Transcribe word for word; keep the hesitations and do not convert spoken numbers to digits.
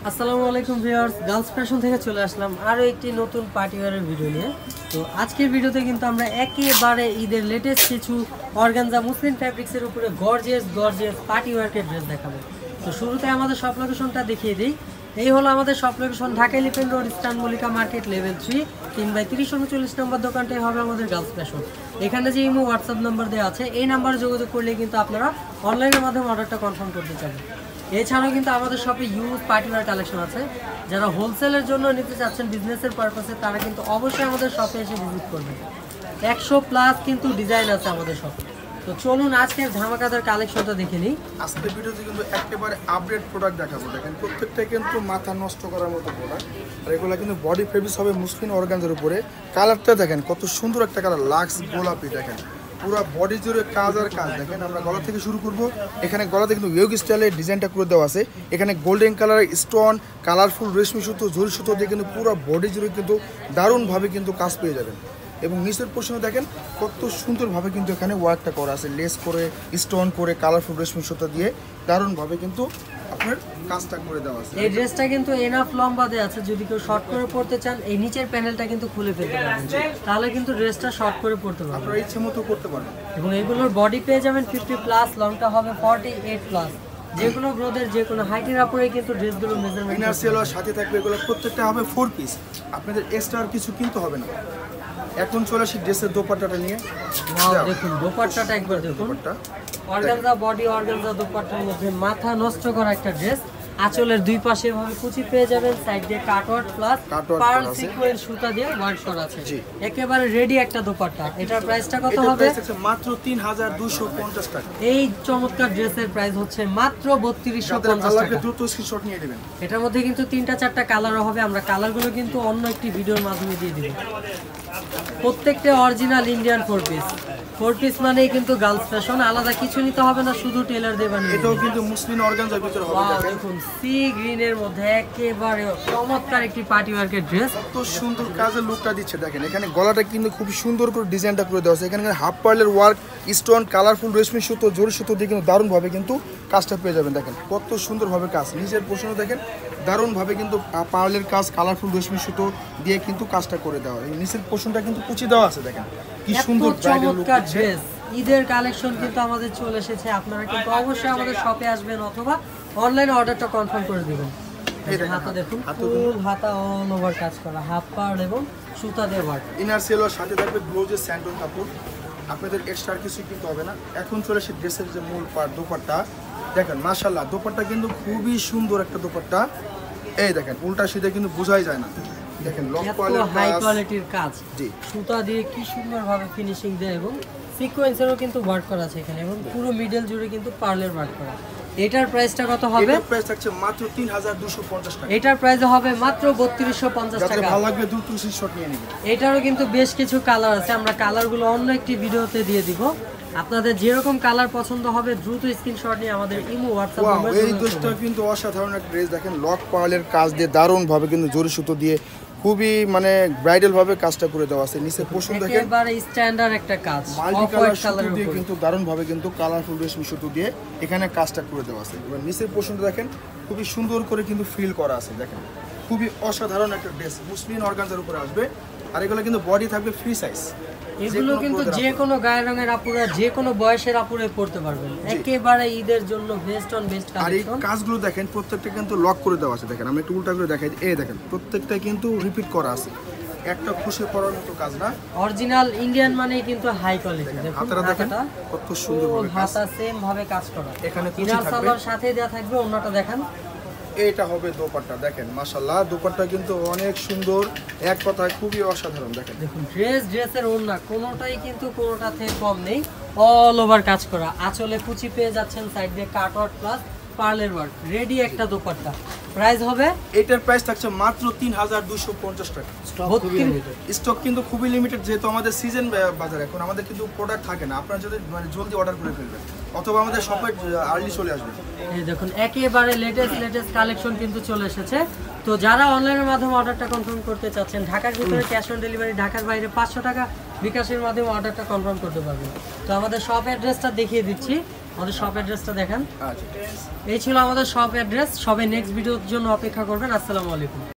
আসসালামু আলাইকুম viewers, girls fashion থেকে চলে আসলাম আরও একটি নতুন পার্টিওয়ারের ভিডিও নিয়ে। তো আজকের ভিডিওতে কিন্তু আমরা একেবারে ঈদের লেটেস্ট কিছু অর্গানজা মুসলিম ফ্যাব্রিক্সের উপরে গর্জিয়াস গর্জিয়াস পার্টিওয়ার্কের ড্রেস দেখাবো। তো শুরুতে আমাদের শপ লোকেশনটা দেখিয়ে দিই। এই হলো আমাদের shop location, Dhaka elephant road, eastern Mallika market, level three, তিন বাই তিরিশ উনচল্লিশ নম্বর দোকানটাই হবে আমাদের গার্লস ফ্যাশন। এখানে যে ইমো হোয়াটসঅ্যাপ নাম্বার দেওয়া আছে, এই নাম্বারে যোগাযোগ করলে কিন্তু আপনারা অনলাইনের মাধ্যমে অর্ডারটা কনফার্ম করতে চান। এছাড়াও কিন্তু আমাদের শপে ইউজ পার্টিওয়ার কালেকশন আছে। যারা হোলসেলের জন্য নিতে চাচ্ছেন বিজনেসের পারপাসে, তারা কিন্তু অবশ্যই আমাদের শপে এসে ভিজিট করবেন। একশো প্লাস কিন্তু ডিজাইন আছে আমাদের শপে। তো চলুন আজকের ধামাকাদার কালেকশনটা দেখে নিই। আজকের ভিডিওতে কিন্তু একেবারে আপডেট প্রোডাক্ট দেখাবো। দেখেন প্রত্যেকটাই কিন্তু মাথা নষ্ট করার মতো প্রোডাক্ট, আর এগুলো কিন্তু বডি ফেব্রিক্স হবে মুসলিম অর্গানজার উপরে। কালারটা দেখেন কত সুন্দর একটা কালার, লাক্স গোলাপি। দেখেন পুরো বডি জুড়ে কাজ আর কাজ। দেখেন আমরা গলা থেকে শুরু করব। এখানে গলাতে কিন্তু ইয়োগ স্টাইলের ডিজাইনটা করে দেওয়া আছে। এখানে গোল্ডেন কালারের স্টোন, কালারফুল রেশমি সুতো, ঝুরি সুতো দিয়ে কিন্তু পুরো বডি জুড়ে কিন্তু দারুণভাবে কিন্তু কাজ পেয়ে যাবেন। এবং নিচের পোর্শনে দেখেন কত সুন্দরভাবে কিন্তু এখানে ওয়ার্কটা করা আছে, লেস করে, স্টোন করে, কালারফুল রেশমি সুতো দিয়ে দারুণভাবে কিন্তু আপনার কাজটা করে দেওয়া আছে। এই ড্রেসটা কিন্তু এনাফ লম্বা দেওয়া আছে, যদি কেউ শর্ট করে পড়তে চান এই নিচের প্যানেলটা কিন্তু খুলে ফেলতে পারবেন, তাহলে কিন্তু ড্রেসটা শর্ট করে পড়তে পারবেন, আপনারা ইচ্ছে মতো করতে পারেন। এবং এগুলোর বডি পেয়ে যাবেন ফিফটি প্লাস, লংটা হবে ফর্টি এইট প্লাস। যে কোনো গ্রোথের যে কোনো হাইটের উপরে কিন্তু ড্রেসগুলো মেজারমেন্ট ইনার সেলোয়ার সাথে থাকবে। এগুলো প্রত্যেকটা হবে ফোর পিস, আপনাদের এক্সট্রা আর কিছু কিনতে হবে না। এখন চলে আসি ড্রেসের দোপাট্টাটা নিয়ে। দেখুন দোপাট্টাটা একবার দেখুন, অর্গানজা বডি, অর্গানজা দোপাট্টার মধ্যে মাথা নষ্ট করা একটা ড্রেস। আঁচলের দুই পাশে এভাবে কুচি পেয়ে যাবেন, সাইড দিয়ে কাটওয়ার্ক প্লাস পার্ল সিকোয়েন্স সুতা দিয়ে ওয়ার্ক করা আছে। একেবারে রেডি একটা দোপাট্টা। এটার প্রাইসটা কত হবে? মাত্র তিন হাজার দুইশো পঞ্চাশ টাকা। এই চমৎকার ড্রেসের প্রাইস হচ্ছে মাত্র বত্রিশশো পঞ্চাশ টাকা। দ্রুত স্ক্রিনশট নিয়ে নেবেন। এটার মধ্যে কিন্তু তিনটা চারটা কালারও হবে, আমরা কালারগুলো কিন্তু অন্য একটি ভিডিওর মাধ্যমে দিয়ে দিব। প্রত্যেকটা original Indian four piece. Four piece মানেই কিন্তু গার্লস ফ্যাশন, আলাদা কিছু নিতে হবে না, শুধু টেলার দিয়ে বানিয়ে। এটাও কিন্তু মুসলিম অর্গানজার ভিতরে হবে। দেখুন সি গ্রিনের মধ্যে একেবারে চমৎকার একটি পার্টি ওয়ার্কের ড্রেস। কত সুন্দর কাজের লুকটা দিচ্ছে। দেখেন এখানে গলাটা কিন্তু খুব সুন্দর করে ডিজাইনটা করে দেওয়া আছে। এখানে হাফ পার্লের ওয়ার্ক, স্টোন, কালারফুল রেশমি সুতো, জরি সুতো দিয়ে কিন্তু দারুণভাবে কিন্তু কাজটা পেয়ে যাবেন। দেখেন কত সুন্দরভাবে কাজ। নিচের পোর্শনে দেখেন দারুণভাবে কিন্তু পার্লের কাজ, কালারফুল রেশমি সুতো দিয়ে কিন্তু কাজটা করে দেওয়া। এই নিচের পোর্শনটা কিন্তু কুচি দেওয়া আছে। দেখেন কি সুন্দর চমৎকার ড্রেস। ঈদের কালেকশন কিন্তু আমাদের চলে এসেছে, আপনারা কিন্তু অবশ্যই আমাদের শপে আসবেন অথবা অনলাইনে অর্ডারটা কনফার্ম করে দিবেন। হাতা দেখুন ফুল হাতা অল ওভার কাজ করা, হাফ পার্ল এবং সুতা দিয়ে ওয়ার্ক। ইনার সেলোয়ার সাথে থাকবে ব্লাউজের স্যান্ডল কাপড়, আপনাদের এক্সট্রা কিছু কিনতে হবে না। এখন চলে আসে ড্রেসের যে মূল পার্ট, দোপাট্টা। দেখেন মাশাআল্লাহ দোপাট্টা কিন্তু খুবই সুন্দর একটা দোপাট্টা। এই দেখেন উল্টা সিধা কিন্তু বোঝাই যায় না। দেখেন লক হাই কোয়ালিটির কাজ, জি সুতা দিয়ে কি সুন্দরভাবে ফিনিশিং দেয়, এবং সিকোয়েন্সেরও কিন্তু ওয়ার্ক করা আছে এখানে, এবং পুরো মিডল জুড়ে কিন্তু পার্লের ওয়ার্ক করা। এটার প্রাইসটা কত হবে? এটার প্রাইস থাকছে মাত্র তিন হাজার দুইশো পঞ্চাশ টাকা। এটার প্রাইস হবে মাত্র বত্রিশশো পঞ্চাশ টাকা। যাদের ভালো লাগবে দ্রুত স্ক্রিনশট নিয়ে নেবেন। এটারও কিন্তু বেশ কিছু কালার আছে, আমরা কালারগুলো অন্য একটি ভিডিওতে দিয়ে দিব। আপনাদের যেরকম কালার পছন্দ হবে দ্রুত স্ক্রিনশট নিয়ে আমাদের ইমো হোয়াটসঅ্যাপ নাম্বারে। এই ড্রেসটা কিন্তু অসাধারণ একটা ড্রেস। দেখেন লক পার্লের কাজ দিয়ে দারুণভাবে কিন্তু জরি সুতো দিয়ে খুবই মানে ব্রাইডাল ভাবে কাজটা করে দেওয়া আছে। নিচে পোর্শন দেখেন একেবারে স্ট্যান্ডার্ড একটা কাজ, মাল্টি কালার সুতো দিয়ে কিন্তু দারুণভাবে কিন্তু কালারফুল রেশমি সুতো দিয়ে এখানে কাজটা করে দেওয়া আছে। এবার নিচের পোর্শনটা দেখেন খুবই সুন্দর করে কিন্তু ফিল করা আছে। দেখেন খুবই অসাধারণ একটা ড্রেস, মুসলিম অর্গানজার উপরে আসবে। আর এগুলো কিন্তু বডি থাকবে ফ্রি সাইজ। এগুলো কিন্তু যে কোনো গায়ের রঙের আপুরা, যে কোনো বয়সের আপুরা পড়তে পারবেন। একেবারে ঈদের জন্য বেস্ট অন বেস্ট কালেকশন। আর এই কাজগুলো দেখেন প্রত্যেকটা কিন্তু লক করে দেওয়া আছে। দেখেন আমি একটু উল্টা করে দেখাই, এই দেখেন প্রত্যেকটা কিন্তু রিপিট করা আছে, একটা খুশি পড়ার মতো কাজ না। অরিজিনাল ইন্ডিয়ান মানে কিন্তু হাই কোয়ালিটি। দেখুন হাতাটা দেখেন কত সুন্দর ভাবে কাজ, হাতা সেম ভাবে কাজ করা। এখানে ইনার সালোয়ার সাথে দেয়া থাকবে, ওন্নাটা দেখেন। এটা হবে দোপাট্টা। দেখেন মাশাআল্লাহ দোপাট্টা কিন্তু অনেক সুন্দর, এক কথায় খুবই অসাধারণ। দেখেন দেখুন ড্রেস ড্রেসের ওড়না কোনোটাই কিন্তু কোনোটা থেকে কম নেই, অল ওভার কাজ করা। আঁচলে কুচি পেয়ে যাচ্ছেন, সাইড দিয়ে কাটওয়ার্ক প্লাস পার্লের ওয়ার্ক, রেডি একটা দোপাট্টা। প্রাইস হবে, এটার প্রাইস থাকছে মাত্র তিন হাজার দুইশো পঞ্চাশ টাকা। স্টক কিন্তু খুবই লিমিটেড, যেহেতু আমাদের সিজন বাজার, এখন আমাদের কিন্তু প্রোডাক্ট থাকে না। আপনারা যদি মানে জলদি অর্ডার করে ফেলবেন অথবা আমাদের শপে আর্লি চলে আসবেন। এই দেখুন একেবারে লেটেস্ট লেটেস্ট কালেকশন কিন্তু চলে এসেছে। তো যারা অনলাইনের মাধ্যমে অর্ডারটা কনফার্ম করতে চাচ্ছেন, ঢাকার ভিতরে ক্যাশ অন ডেলিভারি, ঢাকার বাইরে পাঁচশো টাকা বিকাশের মাধ্যমে অর্ডারটা কনফার্ম করতে পারবেন। তো আমাদের শপ অ্যাড্রেসটা দেখিয়ে দিচ্ছি। আমাদের শপ অ্যাড্রেসটা দেখান। আচ্ছা এই ছিল আমাদের শপ অ্যাড্রেস। সবাই নেক্সট ভিডিওর জন্য অপেক্ষা করবেন। আসসালামু আলাইকুম।